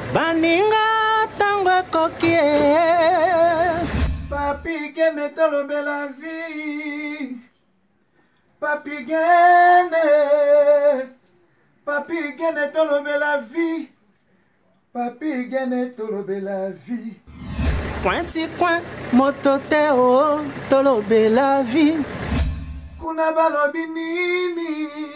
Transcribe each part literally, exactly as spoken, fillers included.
Baninga tango kokie. Papi gene tolobe la vie. Papi gene. Papi gene tolobe la vie. Papi gene tolobe la vie. Pointi coin mototeo tolobe la vie. Kuna balobi nini.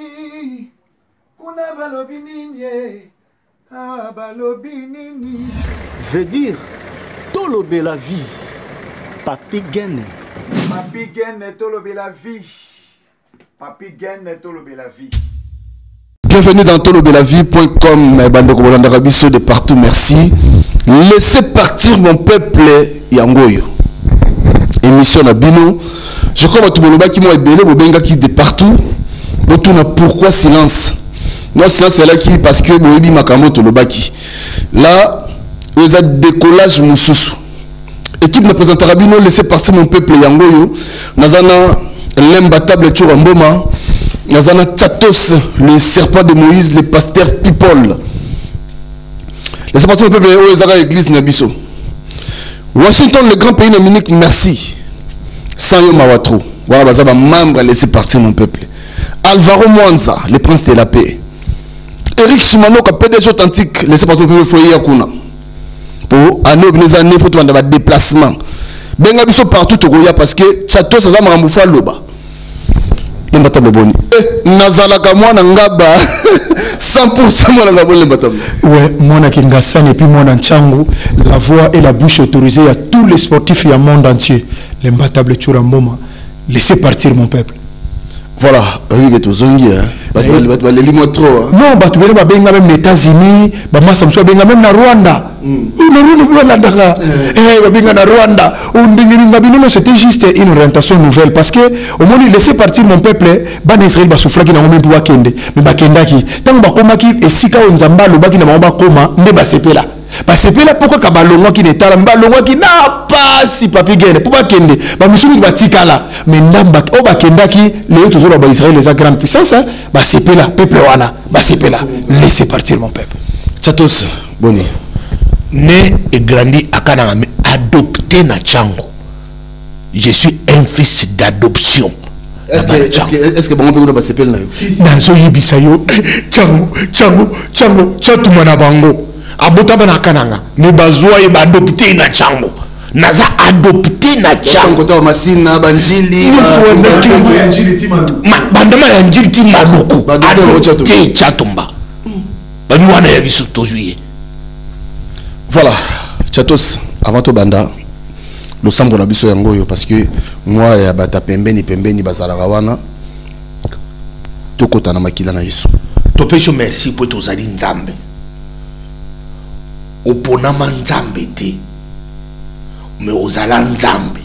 Kuna balobi nini. Ah balobi nini. Veut dire tolobe la vie. Papi gene. Papi gene tolobe la vie. Papi gene tolobe la vie. Bienvenue dans tolobelavie point com, Bando Kobolanda Rabiso de partout, merci. Laissez partir mon peuple Yangoyo. Émission Nabino. Je crois que tout le monde qui m'a ébélé, Bobenga qui de partout. Pourquoi silence? Moi, silence c'est là qui, parce que Boebi Makamo Tolobaki. Là, il y a décollage Moussous. Équipe de présentant Rabino, laissez partir mon peuple Yangoyo. Nazana, l'imbattable Churamboma. Nazana Tchatos, le serpent de Moïse, le pasteur People. Laissez partir mon peuple Yangoyo, l'église Nabiso. Washington, le grand pays nominique, merci. Sanyo Mawatro. Voilà, Bazaba, membre, laissez partir mon peuple. Alvaro Mwanza, le prince de la paix. Eric Shimano, P D G authentique, laissez passer mon peuple Foyer Yakuna. Pour année, les années, il faut avoir des déplacements. Benga biso partout au Goya parce que Chateau ça m'a ramoufa loba. L'imbatable boni. Eh, nazalaka mwana ngaba cent pour cent mwana ngaba l'imbatable. Ouais, mwana kingasane et puis mwana nchango, la voix et la bouche autorisée à tous les sportifs et au monde entier. L'imbatable Churamboma. Laissez partir mon peuple. Voilà, oui que tu zongi hein. Bah les limo trop. Non, bah tu veux pas benga même les États-Unis, bah moi ça me soit benga même na Rwanda. C'était juste une orientation nouvelle parce que au moment où il laissait partir mon peuple, ban Israël va souffler qui n'a même pas kende, mais ba kenda qui tant ba koma qui et sika on zamba lo ba qui n'a pas koma, ne ba sepela. Ba sepela pourquoi ka balongo qui n'est pas balongo qui n'a pas si papi gene pour ba kende, ba misuni ba tikala, mais ndamba o ba kenda qui les toujours ba Israël les grandes puissances, ba sepela peuple wana, ba sepela. Laissez partir mon peuple. Chatos, boni. Né et grandi à Kananga, mais adopté na Tchango. Je suis un fils d'adoption. Est-ce que est-ce que est-ce que bon peut pas s'appeler là? Nanzo yibisayo Tchango Tchango Tchango Tchatumana bango. Abota bana Kananga, mais bazwa e adopté na Tchango. Naza adopté na Tchango. Côté masina banjili ma bandama ya njili ti maluku. Adopté Tchatumba. Bani wana ya bisu tozuye. Voilà, Chatos, avant tout banda, le sambo na biso yangoyo parce que moi ya bata pembeni pembeni bazala rawana to kota na makila na Yesu. To pecho merci pour to zali nzambe. Opona manzambe te. Mais ozala nzambe.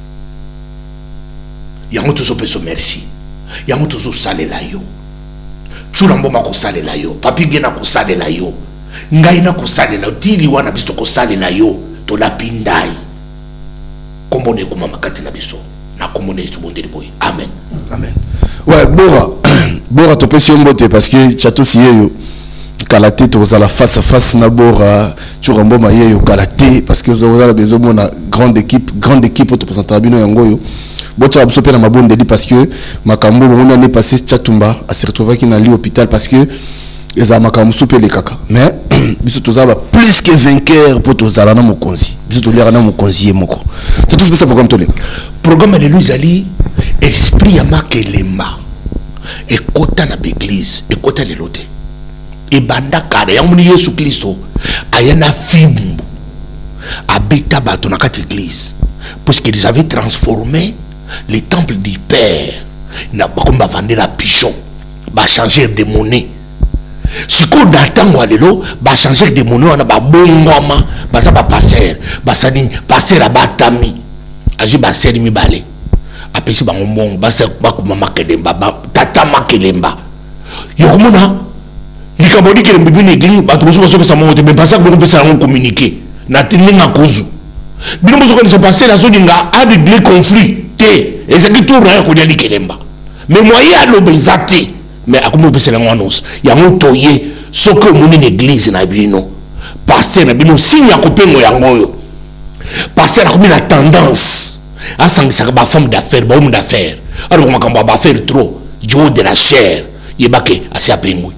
Yango to so pecho merci. Yango to so salela yo. Chulamboma ko salela yo. Papi gena ko salela yo. Ngai na kosalela tili wana biso kosalela yo to la pindai kombone kuma makati na biso na kombone to bondeli boy amen amen. Ouais, bora bora to pesi mbote parce que chateau siyo kalaté to za la face à face na bora Churamboma yeyo kalaté parce que vous avez besoin de grande équipe grande équipe pour te présenter bino yangoyo bocha biso pe na mabonde di parce que makambo on a passé Chatumba à se retrouver qui dans l'hôpital parce que les amakamusu pe les kaka mais biso tozaba plus que vainqueur pour tozala na mokonzi biso tolera na mokonzi moko c'est tout ce programme tolé programme le luzali esprit ya makelemba et kota na l'église et kota le lote et banda kare ya muni Yesu Kristo ayana fimbu abeta bato na kati église parce qu'ils avaient transformé les temples du père na bakomba vendre la pigeon ba changer de monnaie. Si on attend lelo ba changer de monnaie on a ba bongoma ba ça ba passer ba sani passer la batami aji ba seri mi balé apesi ba ngombong ba se ba ko mama kelemba ba tata makelemba yokomona likabodi kelemba bi n'église ba to so so sa monte mais pas ça ko pesa on communiquer na tilinga kozu bino bozo ko se passer la zone nga a de conflit té et ça qui tourne ko dia kelemba mais moyen à l'obésité mais à comment peut-se l'annonce il y a un toyer ce que mon église n'a vu non pasteur na bino signe akopengo yango pasteur akomi na tendance asangisaka ba femme d'affaires ba homme d'affaires alors makambo ba faire trop du haut de la chair yebake asi apengwe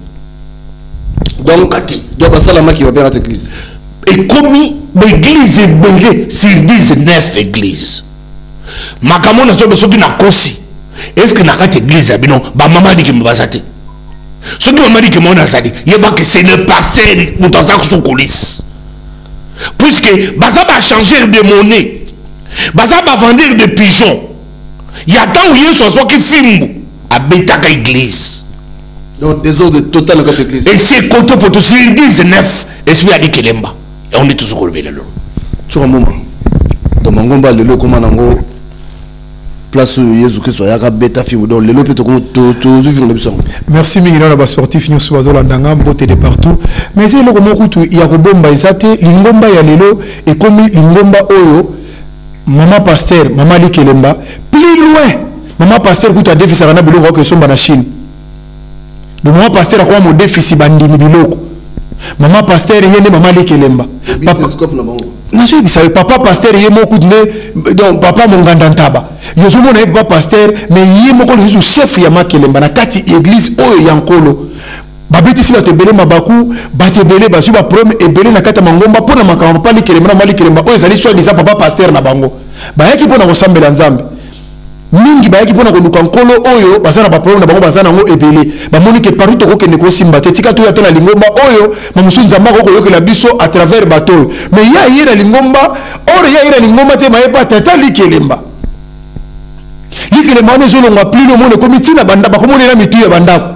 donc donc basalama qui va bien cette église et comme l'église est belée sur dix-neuf églises makambo na sobe soki na kosi est-ce que na kati église ya bino ba mama diki mbazate soki mama diki mona zali yebake c'est le pasteur moto aza ko coulisse puisque baza ba changer de monnaie baza ba vendre de pigeons ya tant où yeso so ki fimbu abetaka église donc désordre total dans cette église et c'est côté pour tout sur dix-neuf esprit a dit kelemba et on est tous au lever là tu un moment dans mangomba lelo comment nango place Jésus Christ ya ka beta film donc lelo peut comme to to vivre le son merci mingina na ba sportif nyo so bazolanda mbote de partout mais c'est loko mokutu ya ko bomba izate lingomba ya lelo et comme lingomba oyo maman pasteur maman likelemba plus loin maman pasteur kuta déficit na biloko que somba na Chine le maman pasteur a quoi mon déficit bandimi biloko maman pasteur yene maman likelemba papa scope na bango non je sais papa pasteur yé moko de donc papa mon gandantaba yozo mona papa pasteur mais yé moko le chef ya makelemba na kati église oyo yankolo babeti sina te belé mabaku bate belé basu ba problème et belé na kata mangomba pona makambo papa likelemba na malikelemba oyo zali soit déjà papa pasteur na bango ba yaki pona ko sambela nzambe mingi ba yaki pona ko luka nkolo oyo bazana ba problème na bango bazana ngo ebelé ba moni ke partout to ko kende ko simba te tika to ya tona lingomba oyo mamusu nzamba ko ko la biso à travers bateau mais ya yira lingomba ore ya yira lingomba te mayepa tata likelemba likelemba ne zolo ngwa plus le monde comité na banda ba ko moni na mitu ya banda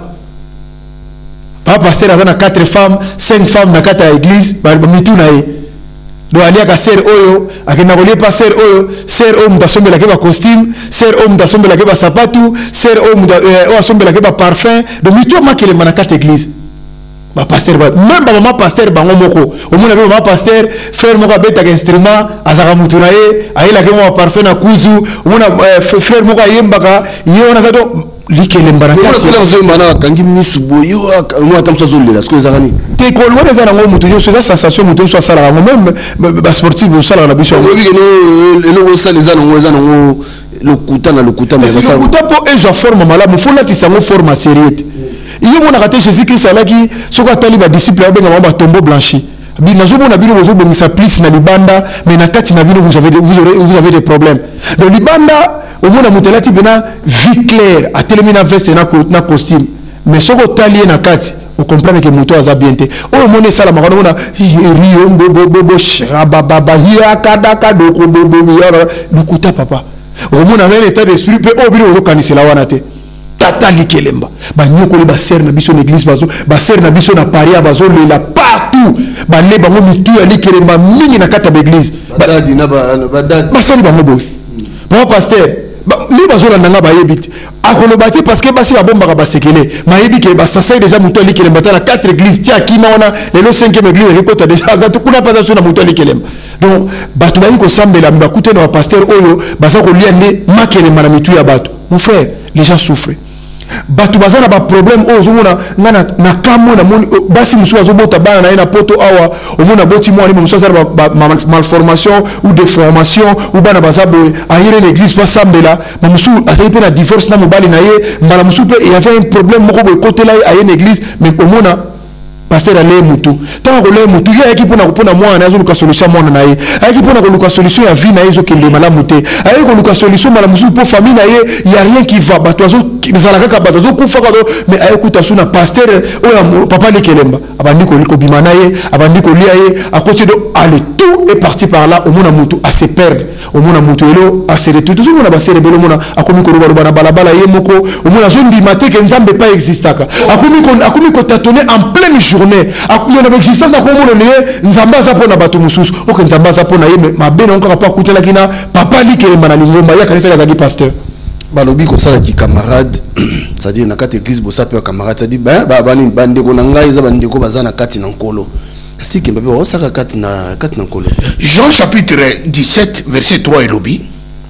papa pasteur azana quatre femmes cinq femmes na kata église ba mitu na ye do alia ka ser oyo akena kolie pa ser oyo ser o mutasombela ke ba costume ser o mutasombela ke ba sapatu ser o muta o asombela ke ba parfum do mito makele manakata église ba pasteur ba même ba maman pasteur bango moko o mona be maman pasteur frère moko beta ka instrument azaka mutuna ye ayela ke mo parfum na kuzu o mona frère moko ayembaka ye ona kato likele mbarakati on a besoin mana kangi misubo yo moi comme ça zolela ce que zangani te ko lwana za ngo mutu yo ça sensation mutu so sala ngo même ba sportif so sala na biso ngo bi no le ça les ana ngo za ngo le kuta na le kuta mais ça le kuta po ezo forme malamu fola ti sango forme sérieux iyo mona kate Jésus Christ alaki soko atali ba disciple abenga ba tombeau blanchi bi nazo mona bino bozo bongisa plus na libanda mais na kati na bino vous avez vous aurez vous avez des problèmes donc libanda au moins mutelati bena vie claire a terminé veste na na costume mais soko talier na kati on comprend que moto aza bien te o mona sala makano mona rio bo bo bo shaba baba ya kada kada ko bo bo ya lukuta papa o mona dans l'état d'esprit pe o bino o kanisela wana te tata likelemba ba nyoko le ba ser na biso l'église bazo ba ser na biso na paria bazo le la partout ba le bango mitu ya likelemba mingi na kata l'église ba dadi na ba ba dadi ba sali bango boy bon pasteur li bazola nanga bayebiti akoloba te parce que basi babombaka basekele mayebi ke basasai déjà mutu alikelemba ta na quatre églises tia kima wana lelo cinquième église rekota déjà azatu kuna paza so na mutu alikelemba donc bato bayi kosambela bakute na pasteur oyo baza kolia nde makelemba na mitu ya bato mon frère les gens souffrent bato bazana ba problème oyo zomona ngana na kamo na moni basi musu azobota bana na ina poto awa omona boti mo ani musu azana ba malformation ou déformation ou bana bazabo ayire l'église pas sambela musu asayi pe na divorce na mobali na ye mbala musu pe il y avait un problème moko boy côté là aye l'église mais omona pasteur ale mutu tant que le mutu ya ki pona kopona mwana azo luka solution mwana na ye ayaki pona ko luka solution ya vie na ye zo kende mala muté ayaki ko luka solution mala musu pour famille na ye il y a rien qui va bato azo zala kaka bato zo kufa ka mais ayaki ta suna pasteur o papa likelemba abandi ko liko bimana ye abandi ko lia ye à côté de aller tout est parti par là au mona mutu à se perdre au mona mutu elo à se retrouver tout mona ba se rebelo mona akomi ko ruba na balabala ye moko au mona zo ndimate ke nzambe pas existaka akomi ko akomi ko tâtonner en pleine journée akuna na existence na komo ne nzamba za pona bato mususu oke nzamba za pona yeme mabena onka pa kutela kina papa likelemba na lingomba ya kanisa kazaki pasteur balobi ko sala ki camarade ça dit na kati église bo sape camarade ça dit ba ba bani bande ko na ngai za bande ko bazana kati na nkolo si ke mbabe o saka kati na kati na nkolo Jean chapitre dix-sept verset trois elobi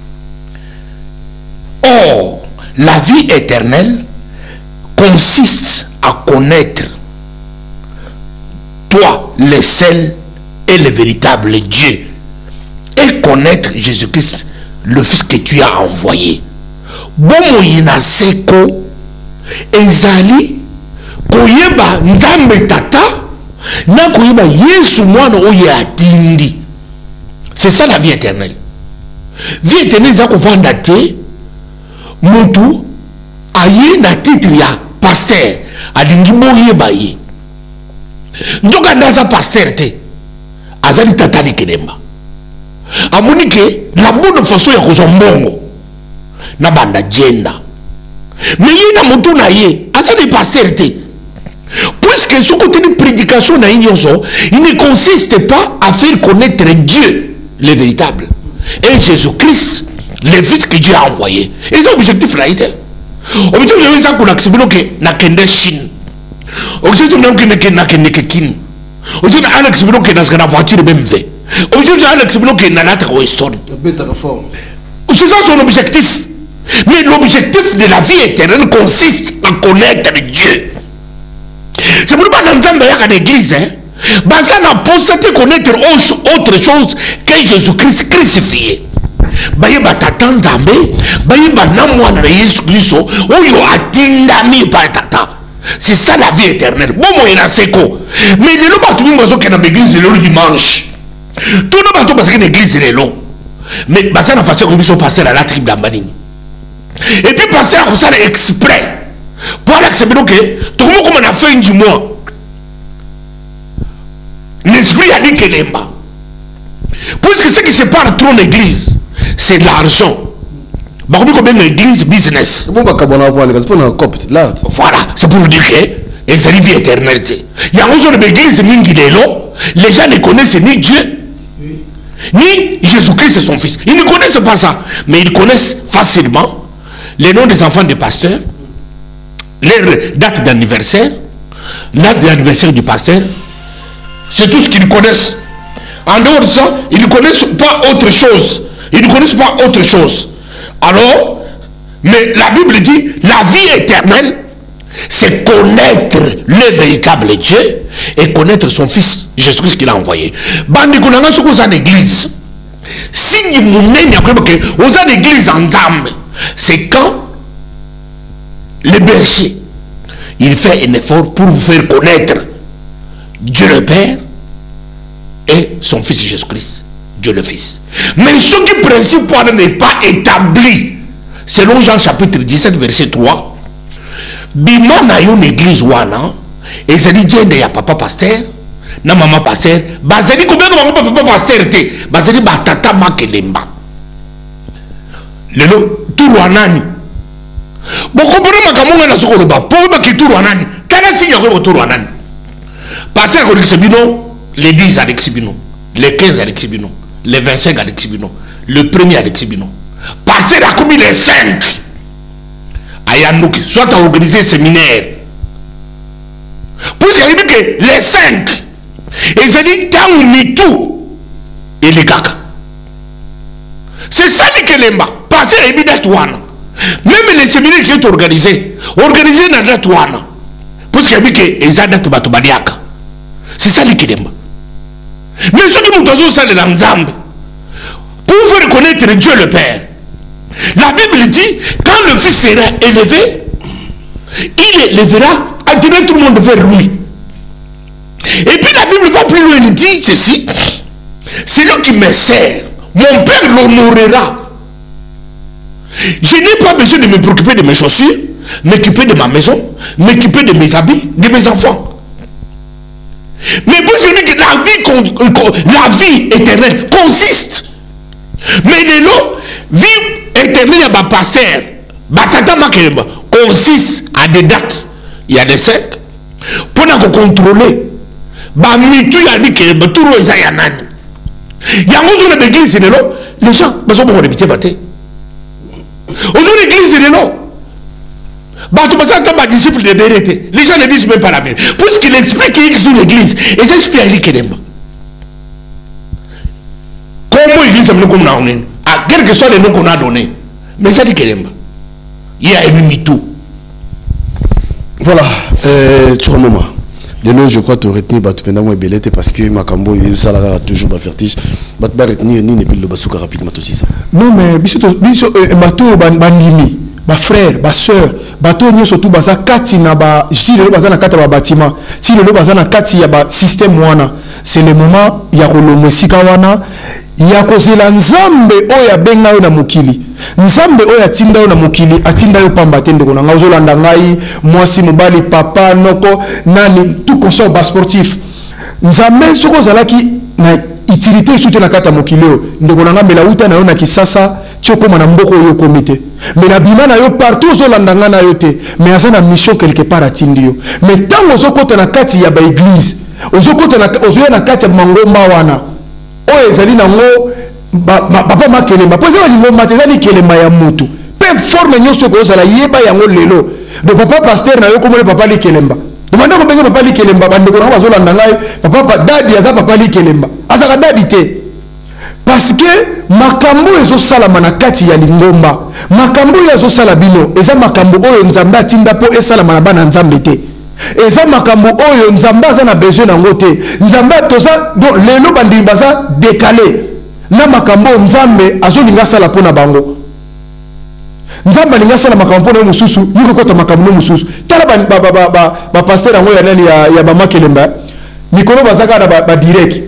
or la vie éternelle consiste à connaître toi le seul est le véritable Dieu et connaître Jésus-Christ, le Fils que tu as envoyé. Bon moyena seko ezali koyeba nzambe tata na koyeba Yesu mwana oyo atindi. C'est ça la vie éternelle. Vie éternelle za kovanda te mutu aye na titre ya pasteur alingi boyeba ye. Ndoka ndaza pasteur te azali tata likedemba. Amoni ke la bonne façon ya kozwa mbongo na banda jenda. Mais il y a mutu na ye azali pasteur te. Puisque ce côté de prédication na inyoso, il ne consiste pas à faire connaître Dieu, le véritable, et Jésus-Christ, le Fils que Dieu a envoyé. Et c'est l'objectif là. Objectif là, c'est qu'on accepte que na kende Chine. Objectif là, que na kende Kin. Objectif là, accepte que na skana voiture B M W. Objectif là, accepte que na lata ko Eston. C'est ça son objectif. Mais l'objectif de la vie éternelle consiste à connaître Dieu. C'est pour ça que dans l'église, Baza n'a pas de connaître autre chose que Jésus-Christ crucifié. Baye batata nzambe, baye banamwa na Yesu Kristo, oyo atindami pa tata. C'est ça la vie éternelle. Bon moi na seko. Mais le bato bingo zo kana l'église le dimanche. Tout le bato parce que l'église est long. Mais baza na façon que biso passer à la tribu d'Ambani. Et puis passer à ça exprès. Pour accepter que tout le monde comme à la fin du mois, l'esprit a dit qu'elle n'aime pas. Puisque ce qui sépare trop l'église, c'est l'argent. Combien l'église business. Voilà, c'est pour vous dire que les arrivées éternelles. Il y a un jour de l'église, les gens ne connaissent ni Dieu, ni Jésus-Christ et son Fils. Ils ne connaissent pas ça, mais ils connaissent facilement les noms des enfants des pasteurs, leur date d'anniversaire, date d'anniversaire du pasteur. C'est tout ce qu'ils connaissent. En dehors de ça, ils ne connaissent pas autre chose. Ils ne connaissent pas autre chose. Alors, mais la Bible dit, la vie éternelle, c'est connaître le véritable Dieu et connaître son Fils, Jésus-Christ qu'il a envoyé. Bandi kunanga soko za l'église. Si vous n'avez pas l'église en dame, c'est quand le berger, il fait un effort pour vous faire connaître Dieu le Père et son Fils Jésus-Christ, Dieu le Fils. Mais ce qui principe n'est pas établi, selon Jean chapitre dix-sept, verset trois, bima na yon église wana, et ça dit Dieu ya papa pasteur, na maman pasteur, bazali combien de maman papa pasteur te, bazali batata makelemba. Lelo, tout wanani. Bon, comprenez ma kamonga na soko loba, pour ma ki tout wanani, kana signe ko tout wanani. Pasteur ko Alexibino, les dix à Alexibino, les quinze à Alexibino, les vingt-cinq à Alexibino, le premier à Alexibino. Pasteur a commis les cinq. Ayanouki, soit à organiser un séminaire. Puisqu'il a dit que les cinq, ils ont dit tant ni tout, et les caca. C'est ça que les mbas. Pasteur a dit d'Atouana. Même les séminaires qui sont organisés, organisés dans l'Atouana. Puisqu'il a dit que les adeptes batubadiaka. C'est ça qui est mbas. Mais ceux qui m'ont dit ça, les Lamzambe, pour vous reconnaître Dieu le Père. La Bible dit, quand le Fils sera élevé, il élèvera, attirer tout le monde vers lui. Et puis la Bible va plus loin, il dit ceci, celui qui me sert, mon Père l'honorera. Je n'ai pas besoin de me préoccuper de mes chaussures, m'occuper de ma maison, m'occuper de mes habits, de mes enfants. Mais pour celui que la vie, la vie éternelle consiste. Mais les lots, vie éternelle, il y a un pasteur, batata makeleba, consiste à des dates. Il y a des cinq. Pour nous contrôler, bah, mitu y a dit que le tour est à Yanan. Il y a un jour de l'église, les gens, ils sont pour habiter batté. Aujourd'hui, l'église, c'est non. Bah, tu passes un temps à disciple de vérité. Les gens ne disent même pas la vérité. Puisqu'il explique qu'il est sur l'église, et ça explique à l'église. Comment l'église est comme on a, à quel que soit les noms qu'on a donnés. Mais ça dit qu'il aime. Il y a émis tout. Voilà, euh, tu vois, maman. de nous, je crois que tu retenir pendant moi belete parce que Makambo il salara toujours ma vertige. Bat ba retenir ni ne pile le basuka rapidement aussi ça. Non mais biso biso bato bandimi, ba frère, ba sœur, bato nyo surtout baza kati na ba si le baza na kati ba bâtiment, si le baza na kati ya ba système wana, c'est le moment ya kolomosika wana ya kozela nzambe oya benga yo na mokili. Nzambe oya tinda yo na mokili atinda yo pamba te ndeko na nga ozolanda ngai mwasi mobali papa noko nani tout consort bas sportif. Nzambe soko zalaki na utilité soute na kata mokili yo ndeko na nga mela uta na yo na kisasa tioko na mboko yo komité. Mais la bima na yo partout ozolanda nga na yo te mais aza na mission quelque part atindi yo. Mais tango ozokota na kati ya ba église ozokota na ozoya na kati ya mangomba wana oyo ezali nango papa makelemba po ezali ngomba te ezali kelemba ya mutu pe forme nyonso ekozala yeba yango lelo do papa pasteur na yo komona papa likelemba demanda ko benga papa likelemba bandeko na bazolanda ngai papa dadi aza papa likelemba azaka dadi te parce que makambo ezosalama na kati ya lingomba makambo ezosala bino eza makambo oyo nzambe atinda po esalama na bana nzambe te eza makambo oyo nzambe aza na besoin nango te nzambe toza donc lelo bandimi baza décalé na makambo nzambe azolinga sala pona bango nzambe alinga sala makambo pona mususu yuko kota makambo mususu tala ba ba ba ba, ba pasteur yango ya nani ya, ya mama kelemba mikolo bazaka na ba, ba direct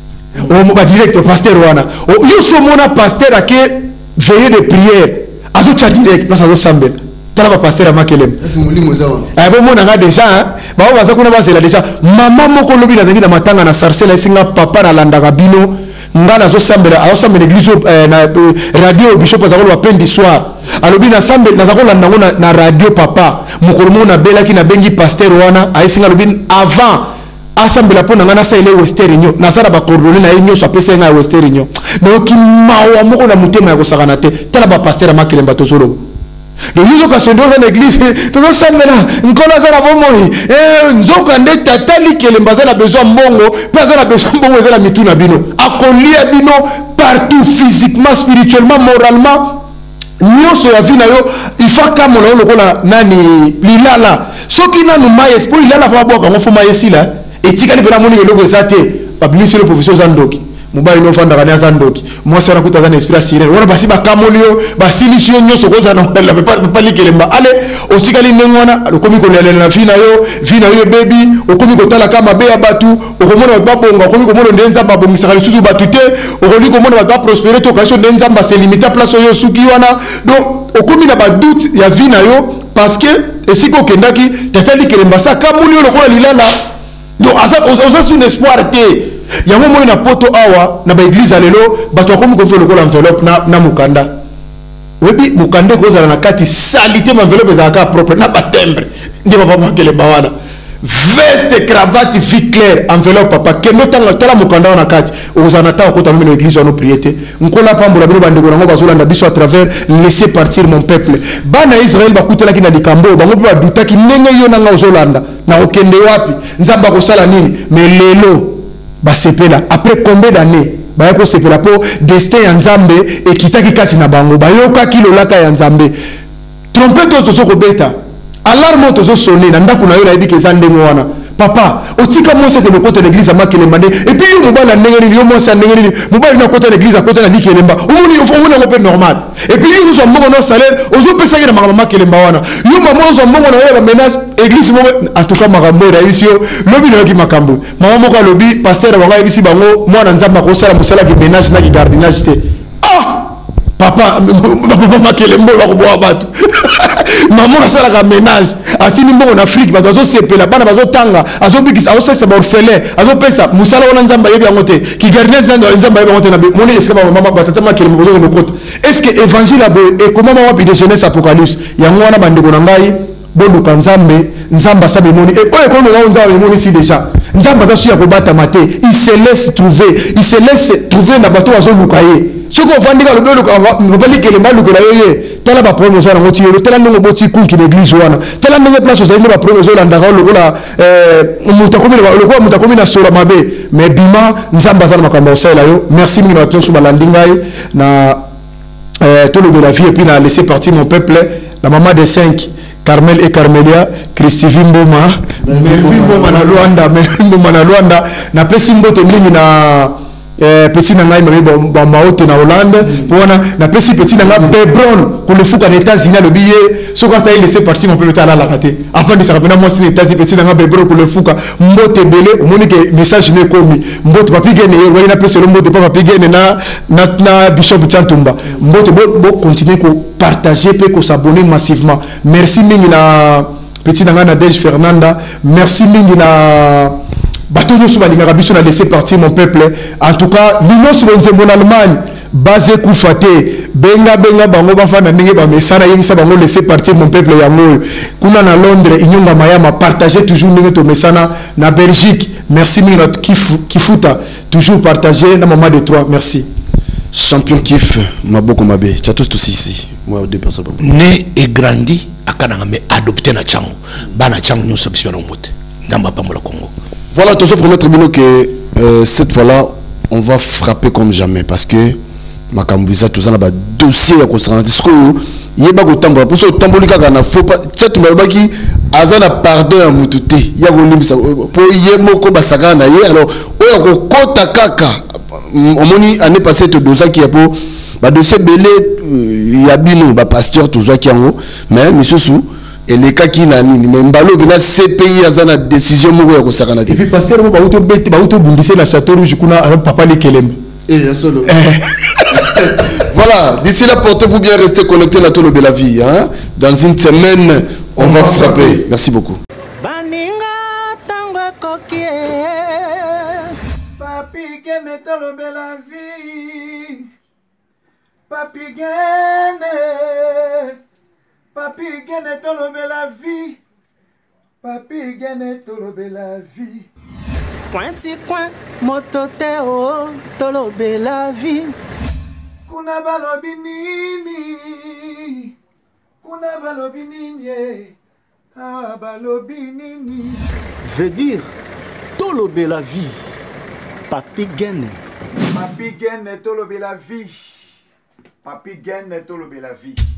o ba direct pasteur wana o yo so mona pasteur ake veiller de prière azo cha direct place azo sambela tala ba pasteur amakelem c'est molimo za wana ay bo mona nga déjà ba ba za kuna bazela déjà mama moko lobi na zangi na matanga na sarcela singa papa na landaka bino ngana zo sambela azo sambela église na radio bishop za ko ba pendi soir alobi na sambela na ko landa ngona na radio papa mukolomo na belaki na bengi pasteur wana ay singa lobi avant asambela pona ngana sa ile western nyo na sala ba coordonner na nyo so pesa nga western nyo donc mawa moko na mutema ya kosakana te tala ba pasteur amakelemba tozolo donc ils ont cassé dans une église tout ça là nkola za na bomoi eh nzoka nde tatali kelemba za na besoin mbongo pas za na besoin mbongo za la mituna bino akolia bino partout physiquement spirituellement moralement nyonso ya vie na yo il faut kama na lokola nani lilala soki nanu maye pour lilala fa boka ngo fuma yesila etikali bela moni eloko ezate babimisi le professeur Zandoki mobali no fanda kana Zandoki moi sera kuta za esprit sirene wana basi bakamolio basili sio nyoso koza na la pas pas likelemba ale otikali nengwana okomi ko lele na fina yo fina yo baby okomi ko tala kama be ya batu okomona babonga okomi ko mona ndenza babongisa kali susu batute okoli ko mona ba prospérer to kaso ndenza ba se limiter place yo suki wana donc okomi na ba doute ya fina yo parce que esiko kendaki tatali kelemba sa kamolio lokola lilala donc asa osa sun espoir te yango moyo na poto awa na ba église alelo bato akomi ko felo ko enveloppe na na mukanda webi mukanda ko zala na kati salité ma enveloppe za ka propre na batembre ndi papa makele bawana veste cravate vie claire enveloppe papa kendo tanga tala mukanda na kati ozana ta ko tamina église ono priete nkola pambola bino bandeko nango bazolanda biso à travers laisser partir mon peuple bana Israël bakutela kina likambo bango ba dutaki ndenge yo nanga ozolanda na okende wapi nzamba ko sala nini mais lelo basepela après combien d'années bayako sepela po destin ya nzambe ekitaki kati na bango bayoka kilolaka ya nzambe trompette tozo ko beta alarme tozo sonner na ndako na yo na yebiki ezande mwana papa otika monse de côté de l'église amakelemba et puis yo mobala ndenge nini yo monse ndenge nini mobala na côté de l'église à côté na likelemba omoni yo fo wona ko normal et puis yo so mbongo no salaire ozo pesa ke na mama makelemba wana yo mama ozo mbongo na yo la ménage église mo en tout cas makambo ra ici yo lobi na ki makambo mama moko lobi pasteur ba ici bango mwana nzamba ko sala musala ki ménage na ki gardinage te ah papa papa makelemba ba ko boa batu maman na sala ka ménage atini mbongo na Afrique bato zo sepela bana bazo tanga azo bikisa azo sesa ba orphelin azo pesa musala wana nzamba yebi yango te ki gardinage na nzamba yebi yango te na moni eska ba mama batata makelemba bozo no kota est-ce que évangile abo et comment mama bi de Genèse Apocalypse yango wana bandeko na ngai boluka nzambe nzamba sabe moni et oyo kono ngao nzamba moni si déjà nzamba ta suya ko bata mate il se laisse trouver il se laisse trouver na bato azo lukaye soko vandika lobelo ka mobali kele maluko la yoye tala ba problème za ngoti yo tala ngo boti kunki l'église wana tala ngo place za ba problème zo landa ko lokola euh mutakomi lokola mutakomi na sola mabe mais bima nzamba za makambo sala yo merci mingi na tonso balandingai na euh tout le de la vie et puis na laisser partir mon peuple la maman des cinq, Carmel et Carmelia, Christivie Mboma, Melvin Mboma na Luanda, Melvin Mboma na Luanda, na pesi mbote mingi na eh, petit na ngai mami ba maote na Hollande, pona na pesi petit na ngai Bebron, pour le fou aux États-Unis le billet, so quand il laissé partir mon peuple à la raté. Avant de se rappeler moi c'est les États-Unis petit na ngai Bebron pour le fou mbote belé, au monique message ne komi, mbote papi gene, ouais na pesi le mbote papi gene na na na Bishop Chantumba. Mbote bo bo continuer ko partager pe ko s'abonner massivement. Merci mingi na petit na Nadège Fernanda, merci mingi na bateau nous souvent les rabisso na laissé partir mon peuple. En tout cas, nous sommes en Allemagne, basé Koufate, benga benga bango bafana ndenge ba mesana yimisa bango laisser partir mon peuple ya moyo. Kuna na Londres, inyonga mayama partager toujours ndenge to mesana na Belgique. Merci mingi na Kifuta, toujours partager na maman de trois. Merci. Champion Kif, Maboko Mabe, tu as tous tous ici. Moi, deux personnes. Né et grandi à Kananga, mais adopté na Tchango. Bana Tchango, nous sommes sur le monde. Dans le Congo. Voilà, toujours pour notre tribunal que euh, cette fois-là, on va frapper comme jamais parce que ma Kambiza, tout ça, on a un dossier à construire. Est-ce que il y a beaucoup de temps pour ce temps pour les gars, il faut pas. Tchèque, mais le qui a un pardon à Moutouté. Il y a un limite pour y moko basagana. Alors, on a un kota kaka. On moni année passée te dosa qui a pour bah dossier belé il y a bino bah pasteur tout ça qui en haut mais monsieur sous et les cas qui n'a ni même balo bina C P I a une décision moko ya ko sakana et puis pasteur mo ba auto bête ba auto bundissé la château rouge kuna papa les kelem et solo voilà d'ici là portez-vous bien, restez connectés à Tolo Bela Vie hein. Dans une semaine on, on va frapper. frapper merci beaucoup. Papi Gene Tolo Bela Vie, Papi Gene, Papi Gene Tolo Bela Vie, Papi Gene Tolo Bela Vie. Pointi coin, moto teo, Tolo Bela Vie. Kuna balobi nini, kuna balobi nini, ah balobi nini. Veut dire Tolo Bela Vie. Papi Gene. Papi Gene Tolo Bela Vie. Papi Gene Tolo Bela Vie.